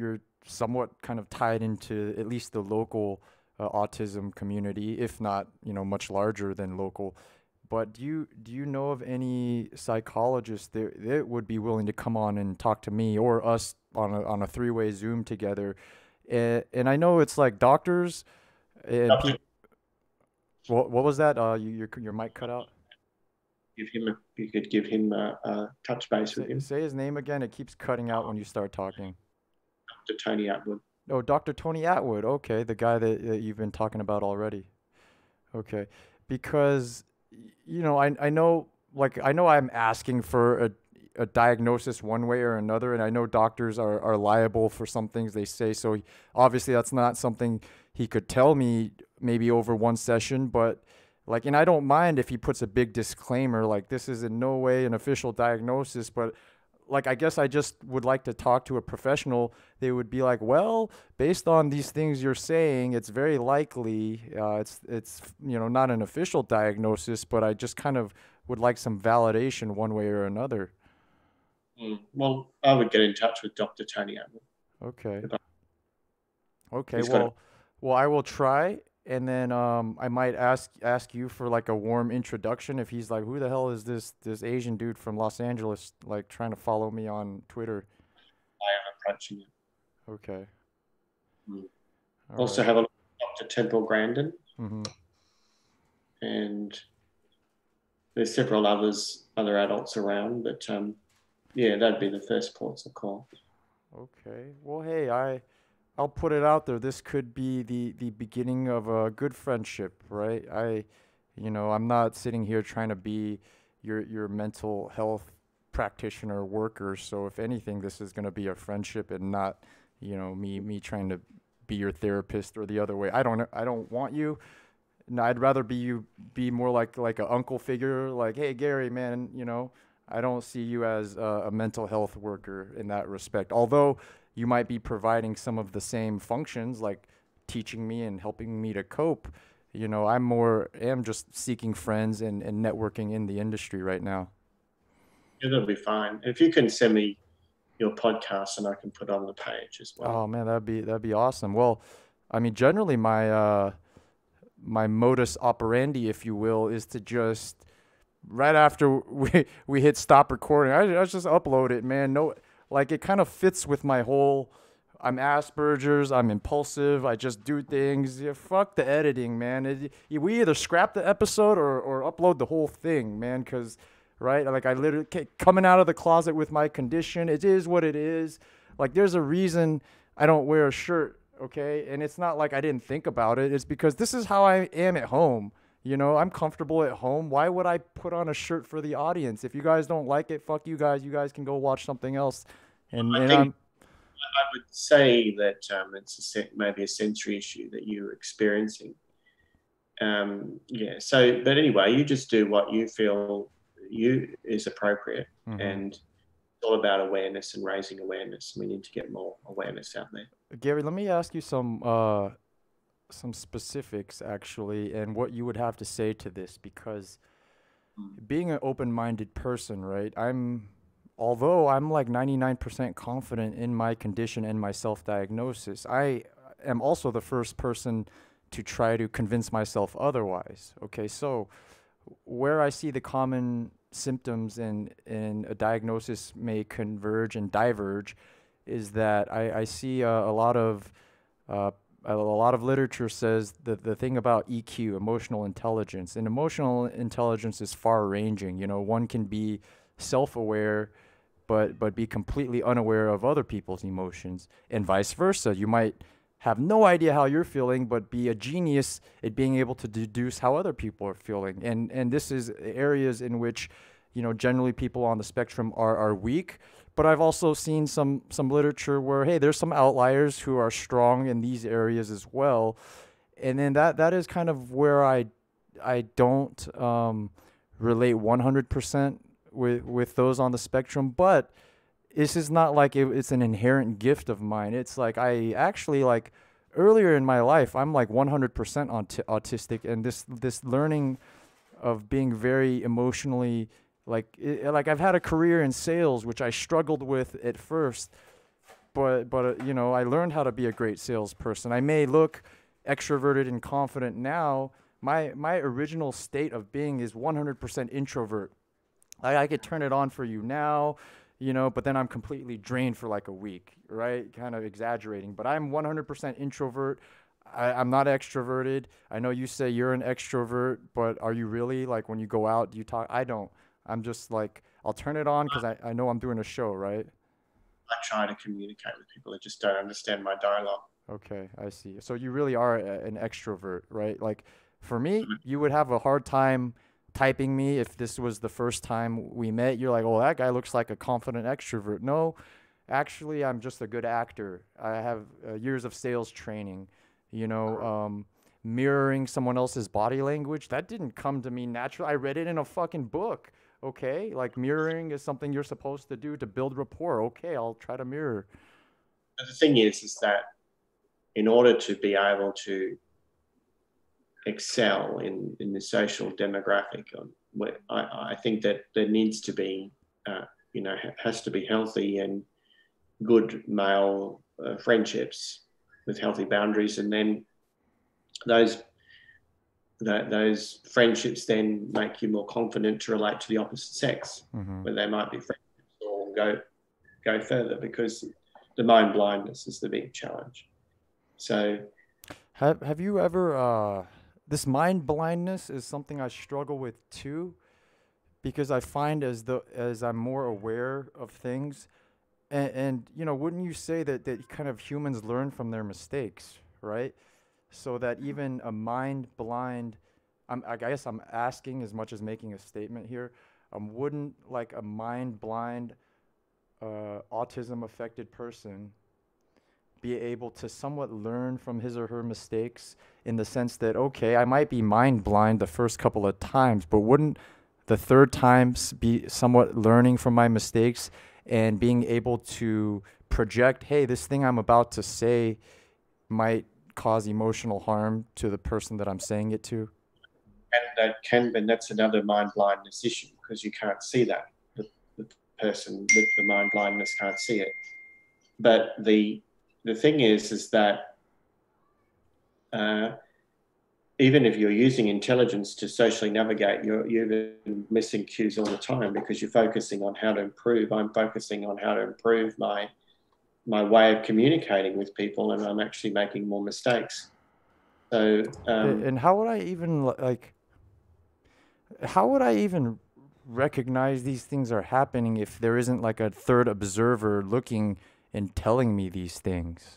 somewhat kind of tied into at least the local autism community, if not, much larger than local. But do you know of any psychologists that would be willing to come on and talk to me or us on a three-way Zoom together? And I know it's like doctors and people. What was that? Your mic cut out. You could give him a touch base with him. Say his name again. It keeps cutting out when you start talking. Dr. Tony Atwood. Oh, Dr. Tony Atwood. Okay, the guy that you've been talking about already. Okay, because I know I'm asking for a diagnosis one way or another, and I know doctors are liable for some things they say. So obviously that's not something he could tell me maybe over one session, but and I don't mind if he puts a big disclaimer, like this is in no way an official diagnosis, but I guess I just would like to talk to a professional. They would be like, well, based on these things you're saying, it's very likely it's not an official diagnosis, but I just kind of would like some validation one way or another. Well, I would get in touch with Dr. Tony Atwood. Okay. Okay. Well, I will try. And then I might ask you for a warm introduction if he's like, who the hell is this Asian dude from Los Angeles trying to follow me on Twitter? I am approaching him. Okay. Also have a look at Dr. Temple Grandin. Mm-hmm. And there's several other adults around, but that'd be the first ports of call. Okay. Well, hey, I'll put it out there. This could be the beginning of a good friendship, right? I'm not sitting here trying to be your mental health practitioner worker. So if anything, this is going to be a friendship and not, me trying to be your therapist or the other way. I don't want you. No, I'd rather be more like an uncle figure. Like, hey, Gary, man, I don't see you as a mental health worker in that respect. Although you might be providing some of the same functions, like teaching me and helping me to cope. I'm just seeking friends and networking in the industry right now. Yeah, that'll be fine. If you can send me your podcast and I can put it on the page as well. Oh man, that'd be awesome. Well, I mean, generally my modus operandi, if you will, is to just right after we hit stop recording, I just upload it, man. No. It kind of fits with my whole, I'm Asperger's, I'm impulsive, I just do things. Yeah, fuck the editing, man. We either scrap the episode or upload the whole thing, man, because, right, I literally, coming out of the closet with my condition, it is what it is. There's a reason I don't wear a shirt, okay? And it's not like I didn't think about it. It's because this is how I am at home. I'm comfortable at home. Why would I put on a shirt for the audience? If you guys don't like it, fuck you guys. You guys can go watch something else. I would say that it's maybe a sensory issue that you're experiencing. So, but anyway, you just do what you feel is appropriate, mm-hmm. and it's all about awareness and raising awareness. We need to get more awareness out there. Gary, let me ask you some specifics actually, and what you would have to say to this, because being an open-minded person, right? Although I'm 99% confident in my condition and my self-diagnosis, I am also the first person to try to convince myself otherwise. Okay, so where I see the common symptoms in a diagnosis may converge and diverge is that I see a lot of literature says that the thing about EQ, emotional intelligence, and emotional intelligence is far-ranging. One can be self-aware, but be completely unaware of other people's emotions, and vice versa. You might have no idea how you're feeling, but be a genius at being able to deduce how other people are feeling. And this is areas in which, generally people on the spectrum are weak. But I've also seen some literature where, hey, there's some outliers who are strong in these areas as well. And then that is kind of where I don't relate 100% with those on the spectrum. But this is not like it's an inherent gift of mine. It's I actually earlier in my life, I'm 100% autistic, and this learning of being very emotionally I've had a career in sales, which I struggled with at first, but you know, I learned how to be a great salesperson. I may look extroverted and confident now. My original state of being is 100% introvert. I could turn it on for you now, you know, but then I'm completely drained for like a week, right? Kind of exaggerating, but I'm 100% introvert. I'm not extroverted. I know you say you're an extrovert, but are you really? Like when you go out, do you talk? I don't. I'm just like, I'll turn it on because I know I'm doing a show, right? I try to communicate with people that just don't understand my dialogue. Okay, I see. So you really are an extrovert, right? Like for me, you would have a hard time typing me if this was the first time we met. You're like, oh, that guy looks like a confident extrovert. No, actually, I'm just a good actor. I have years of sales training, you know, mirroring someone else's body language. That didn't come to me naturally. I read it in a fucking book. Okay, like mirroring is something you're supposed to do to build rapport. Okay, I'll try to mirror. But the thing is that in order to be able to excel in the social demographic, I think that there needs to be, you know, has to be healthy and good male friendships with healthy boundaries, and then those friendships then make you more confident to relate to the opposite sex, where they might be friendships or go further, because the mind blindness is the big challenge. So have you ever this mind blindness is something I struggle with too, because I find as I'm more aware of things, and you know, wouldn't you say that kind of humans learn from their mistakes, right? So that even a mind blind, I guess I'm asking as much as making a statement here, wouldn't like a mind blind autism affected person be able to somewhat learn from his or her mistakes, in the sense that, okay, I might be mind blind the first couple of times, but wouldn't the third times be somewhat learning from my mistakes and being able to project, hey, this thing I'm about to say might cause emotional harm to the person that I'm saying it to? And that's another mind blindness issue, because you can't see that. The person with the mind blindness can't see it. But the thing is that even if you're using intelligence to socially navigate, you're missing cues all the time, because you're focusing on how to improve. I'm focusing on how to improve my way of communicating with people, and I'm actually making more mistakes. So and how would I even recognize these things are happening if there isn't like a third observer looking and telling me these things?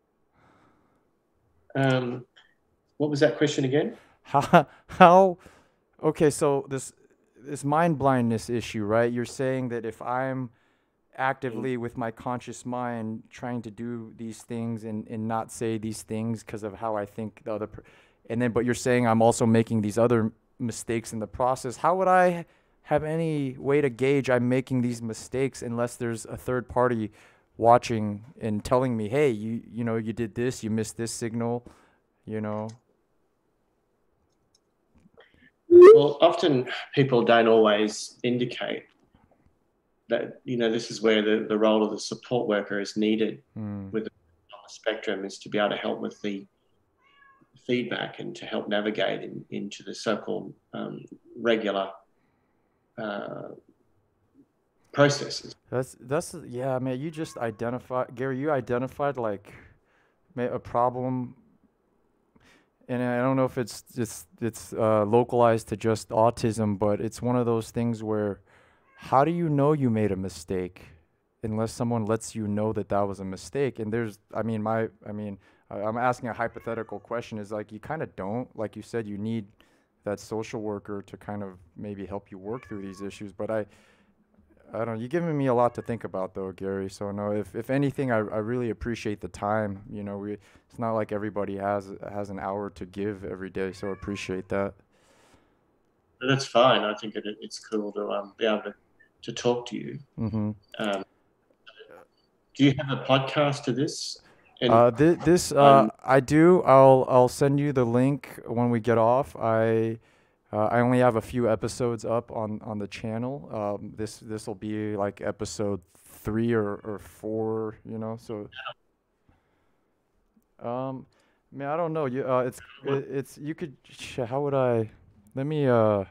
What was that question again? How okay, so this mind blindness issue, right? You're saying that if I'm actively with my conscious mind trying to do these things and not say these things because of how I think the other but you're saying I'm also making these other mistakes in the process. How would I have any way to gauge I'm making these mistakes unless there's a third party watching and telling me, hey, you know, you did this, you missed this signal, you know? Well, often people don't always indicate that, you know, this is where the role of the support worker is needed with the spectrum, is to be able to help with the feedback and to help navigate into the so-called regular processes. That's yeah, man. You just identified, Gary. You identified like a problem, and I don't know if it's localized to just autism, but it's one of those things where, how do you know you made a mistake unless someone lets you know that that was a mistake? And I'm asking a hypothetical question, is like, you kind of don't, like you said, you need that social worker to kind of maybe help you work through these issues. But I don't know, you're giving me a lot to think about though, Gary. So no, if anything, I really appreciate the time. You know, it's not like everybody has an hour to give every day. So I appreciate that. That's fine. I think it's cool to be able to talk to you. Mm-hmm. Do you have a podcast to this? I do. I'll send you the link when we get off. I only have a few episodes up on the channel. This will be like episode 3 or 4, you know. So man, I don't know. It's you could how would I let me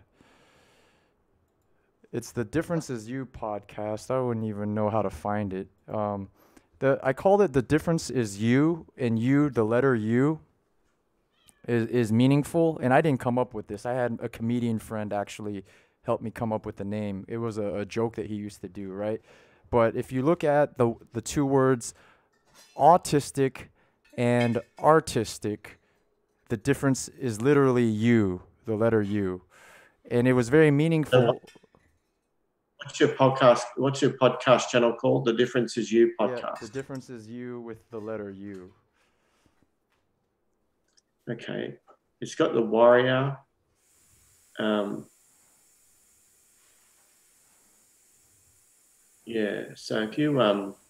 it's the Difference Is You podcast. I wouldn't even know how to find it. I called it The Difference Is You, and you, the letter U, is meaningful. And I didn't come up with this. I had a comedian friend actually help me come up with the name. It was a joke that he used to do, right? But if you look at the two words autistic and artistic, the difference is literally you, the letter U. And it was very meaningful. What's your podcast channel called? The Difference Is You podcast. Yeah, The Difference Is You with the letter U. Okay. It's got the warrior. Yeah. So if you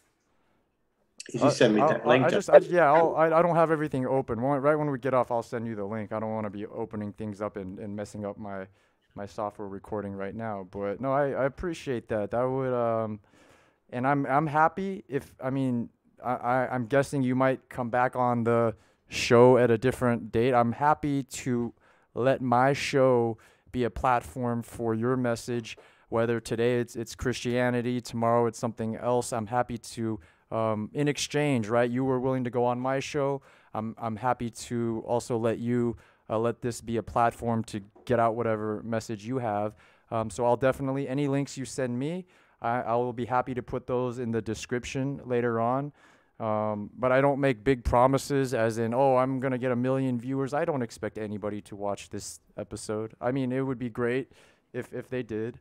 send me that link. I don't have everything open. Right when we get off, I'll send you the link. I don't want to be opening things up and messing up my software recording right now. But no, I appreciate that. That would and I'm happy if I'm guessing you might come back on the show at a different date. I'm happy to let my show be a platform for your message, whether today it's Christianity, tomorrow it's something else. I'm happy to in exchange, right? You were willing to go on my show. I'm happy to also let you let this be a platform to get out whatever message you have. So I'll definitely, any links you send me, I will be happy to put those in the description later on. But I don't make big promises as in, oh, I'm going to get 1 million viewers. I don't expect anybody to watch this episode. I mean, it would be great if they did.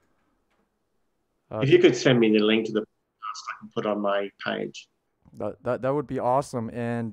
If you could send me the link to the podcast, I can put on my page. That would be awesome. And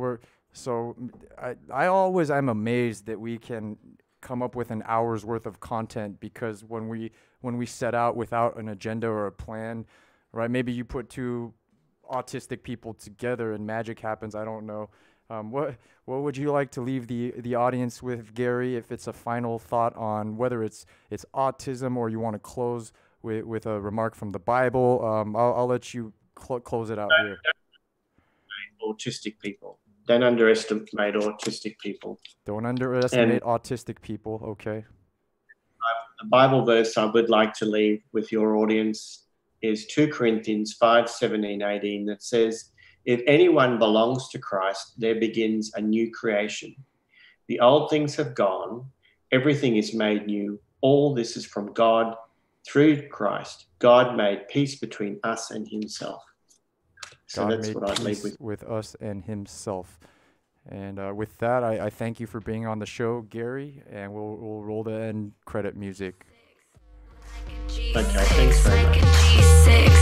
I always am amazed that we can come up with an hour's worth of content, because when we set out without an agenda or a plan, right? Maybe you put two autistic people together and magic happens. I don't know. What would you like to leave the audience with, Garry? If it's a final thought on whether it's autism, or you want to close with a remark from the Bible, I'll let you close it out here. Autistic people. Don't underestimate autistic people. Don't underestimate autistic people. Okay. The Bible verse I would like to leave with your audience is 2 Corinthians 5:17-18, that says, if anyone belongs to Christ, there begins a new creation. The old things have gone. Everything is made new. All this is from God through Christ. God made peace between us and himself. So God that's made what I'd leave peace with us and himself. And with that, I thank you for being on the show, Garry, and we'll roll the end credit music. Okay, thanks very much.